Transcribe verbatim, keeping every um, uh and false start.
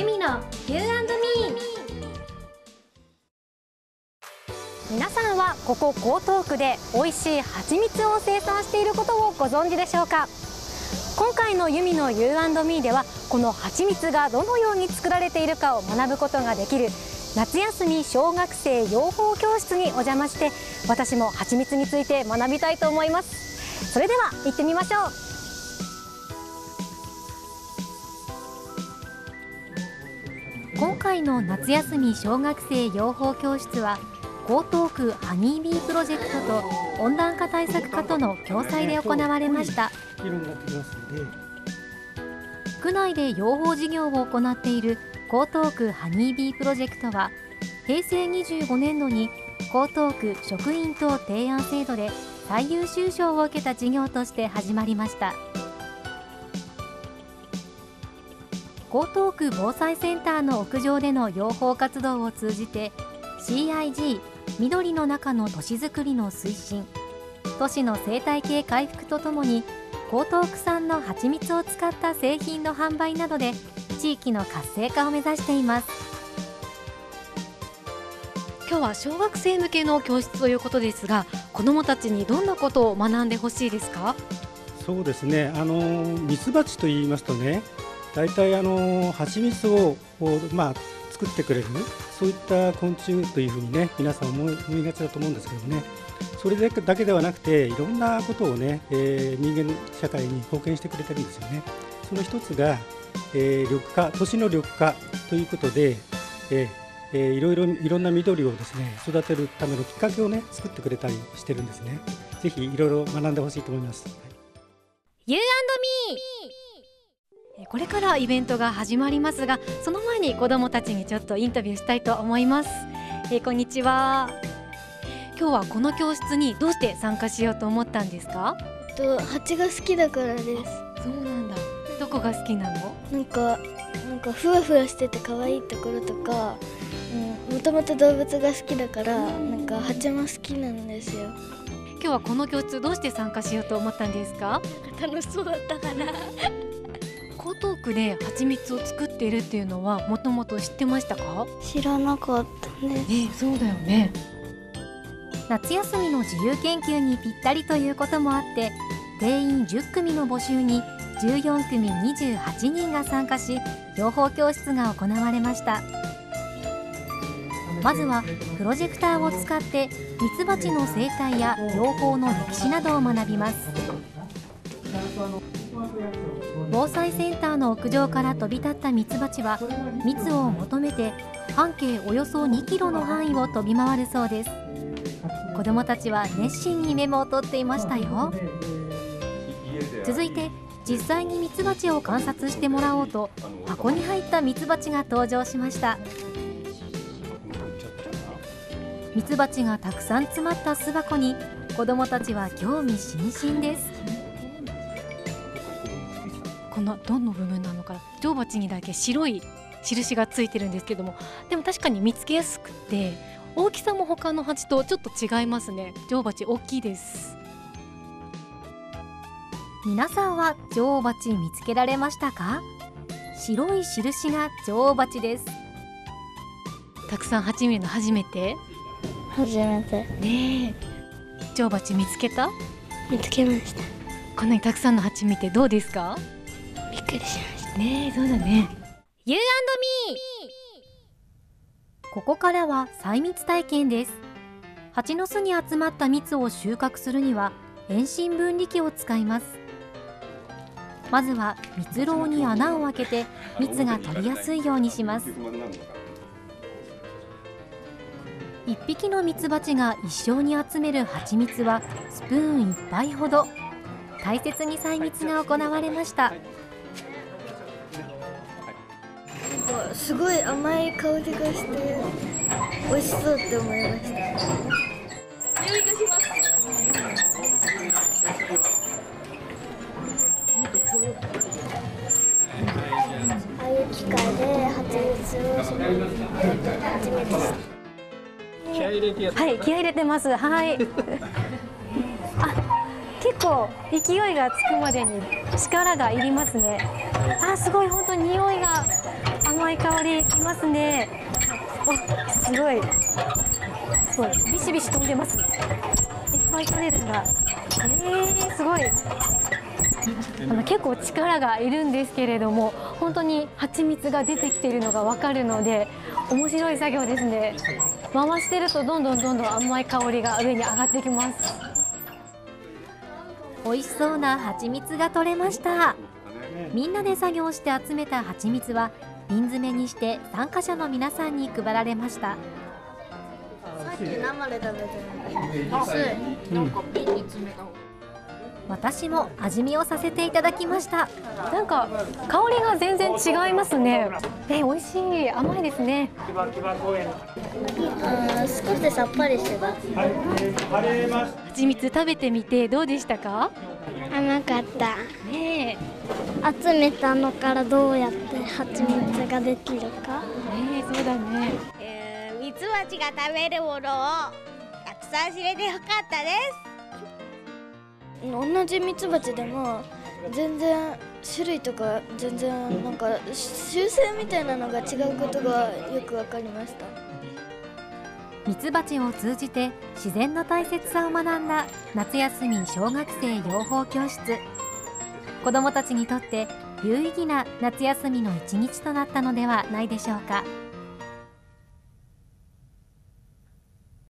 ユミの ユーアンドミー。皆さんはここ江東区で美味しい蜂蜜を生産していることをご存知でしょうか。今回のユミの ユーアンドミーではこの蜂蜜がどのように作られているかを学ぶことができる夏休み小学生養蜂教室にお邪魔して、私も蜂蜜について学びたいと思います。それでは行ってみましょう。今回の夏休み小学生養蜂教室は江東区ハニービープロジェクトと温暖化対策課との共催で行われました。区内で養蜂事業を行っている江東区ハニービープロジェクトは平成にじゅうごねんどに江東区職員等提案制度で最優秀賞を受けた事業として始まりました。江東区防災センターの屋上での養蜂活動を通じて シーアイジー 緑の中の都市づくりの推進、都市の生態系回復とともに江東区産の蜂蜜を使った製品の販売などで地域の活性化を目指しています。今日は小学生向けの教室ということですが、子どもたちにどんなことを学んでほしいですか？ そうですね、あのミツバチといいますとね、大体あの蜂蜜をまあ作ってくれる、そういった昆虫というふうにね、皆さん思い思いがちだと思うんですけどね、それだけではなくていろんなことをね、えー、人間社会に貢献してくれてるんですよね。その一つが、えー、緑化、都市の緑化ということで、えーえー、いろいろいろんな緑をですね育てるためのきっかけをね作ってくれたりしてるんですね。ぜひいろいろ学んでほしいと思います。 ユーアンドミー。これからイベントが始まりますが、その前に子どもたちにちょっとインタビューしたいと思います。えー、こんにちは。今日はこの教室にどうして参加しようと思ったんですか？ と蜂が好きだからです。 そうなんだ。どこが好きなの？ なんかなんかふわふわしてて可愛いところとか、もともと動物が好きだから、なんか蜂も好きなんですよ。 今日はこの教室どうして参加しようと思ったんですか？ 楽しそうだったから。 江東区で蜂蜜を作っているっていうのはもともと知ってましたか？ 知らなかったね。 ね、そうだよね。夏休みの自由研究にぴったりということもあって、定員じゅっくみの募集にじゅうよんくみにじゅうはちにんが参加し、養蜂教室が行われました。まずはプロジェクターを使ってミツバチの生態や養蜂の歴史などを学びます。防災センターの屋上から飛び立ったミツバチは蜜を求めて半径およそにキロの範囲を飛び回るそうです。子どもたちは熱心にメモを取っていましたよ。続いて実際にミツバチを観察してもらおうと箱に入ったミツバチが登場しました。ミツバチがたくさん詰まった巣箱に子どもたちは興味津々です。このどの部分なのか、女王蜂にだけ白い印がついてるんですけども、でも確かに見つけやすくて大きさも他の蜂とちょっと違いますね。女王蜂大きいです。皆さんは女王蜂見つけられましたか？白い印が女王蜂です。たくさん蜂見るの初めて？ 初めてねえ、女王蜂見つけた？ 見つけました。 こんなにたくさんの蜂見てどうですか？ びっくりしましたねえ、そうだね。ユーアンドミー。ここからは採蜜体験です。蜂の巣に集まった蜜を収穫するには遠心分離機を使います。まずは蜜蝋に穴を開けて蜜が取りやすいようにします。いっぴきのミツバチが一生に集める蜂蜜はスプーンいっぱいほど。大切に採蜜が行われました。 なんかすごい甘い香りがして美味しそうって思いました。匂いがします。ああいう機械で蜂蜜をその初めてした。 気合い入れてやって、はい、気合い入れてます。はい。あ、結構勢いがつくまでに力がいりますね。あ、すごい、本当に匂いが甘甘い香りきますね。お、すごい。すごいビシビシ飛んでます。いっぱい取れるんだ。えー、すごい。あの結構力がいるんですけれども、本当に蜂蜜が出てきているのがわかるので面白い作業ですね。回してるとどんどんどんどん甘い香りが上に上がってきます。美味しそうな蜂蜜が取れました。みんなで作業して集めた蜂蜜は瓶詰めにして参加者の皆さんに配られました。 さっき生で食べてる。薄い。 なんか瓶に詰めた方が。 私も味見をさせていただきました。なんか香りが全然違いますね。え、美味しい、甘いですね。 あー、少しさっぱりしてた。 蜂蜜食べてみてどうでしたか？ 甘かった。 ねえ、 集めたのからどうやって蜂蜜ができるか。 ねえ、そうだね。 えー、ミツバチが食べるものをたくさん知れてよかったです。 同じミツバチでも全然種類とか全然なんか習性みたいなのが違うことがよくわかりました。 ミツバチを通じて自然の大切さを学んだ夏休み小学生養蜂教室。子どもたちにとって有意義な夏休みの一日となったのではないでしょうか。